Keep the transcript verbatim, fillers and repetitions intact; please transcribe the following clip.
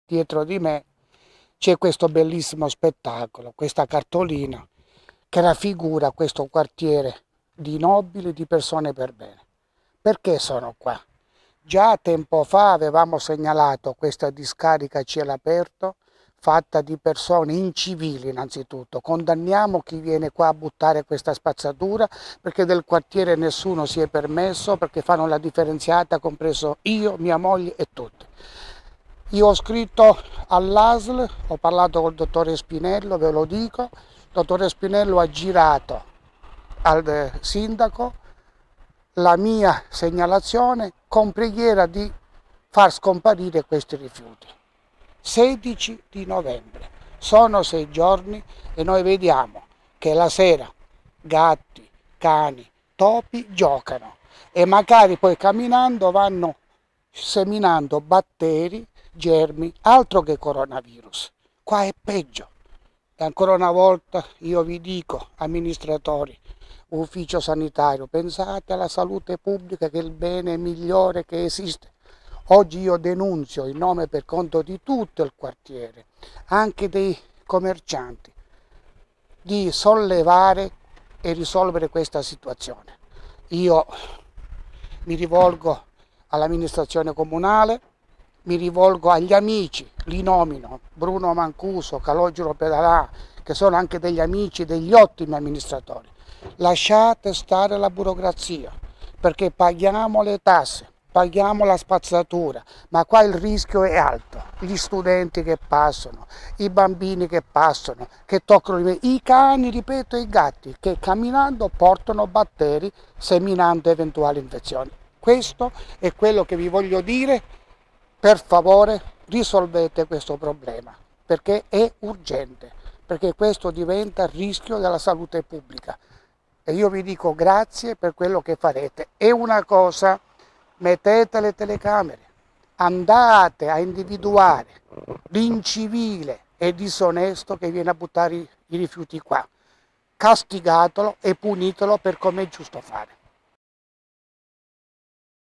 dietro di me c'è questo bellissimo spettacolo, questa cartolina che raffigura questo quartiere di nobili, di persone per bene. Perché sono qua? Già tempo fa avevamo segnalato questa discarica a cielo aperto fatta di persone incivili innanzitutto. Condanniamo chi viene qua a buttare questa spazzatura, perché del quartiere nessuno si è permesso, perché fanno la differenziata, compreso io, mia moglie e tutti. Io ho scritto all'A S L, ho parlato col dottore Spinello, ve lo dico, il dottore Spinello ha girato al sindaco la mia segnalazione con preghiera di far scomparire questi rifiuti. sedici di novembre, sono sei giorni e noi vediamo che la sera gatti, cani, topi giocano e magari poi camminando vanno seminando batteri, germi, altro che coronavirus. Qua è peggio. E ancora una volta io vi dico, amministratori, ufficio sanitario, pensate alla salute pubblica, che è il bene migliore che esiste. Oggi io denunzio in nome per conto di tutto il quartiere, anche dei commercianti, di sollevare e risolvere questa situazione. Io mi rivolgo all'amministrazione comunale, mi rivolgo agli amici, li nomino, Bruno Mancuso, Calogero Pedalà, che sono anche degli amici, degli ottimi amministratori. Lasciate stare la burocrazia, perché paghiamo le tasse, paghiamo la spazzatura, ma qua il rischio è alto. Gli studenti che passano, i bambini che passano, che toccano i cani, ripeto, e i gatti, che camminando portano batteri, seminando eventuali infezioni. Questo è quello che vi voglio dire. Per favore risolvete questo problema, perché è urgente, perché questo diventa il rischio della salute pubblica. E io vi dico grazie per quello che farete. E una cosa, mettete le telecamere, andate a individuare l'incivile e disonesto che viene a buttare i rifiuti qua, castigatelo e punitelo per come è giusto fare.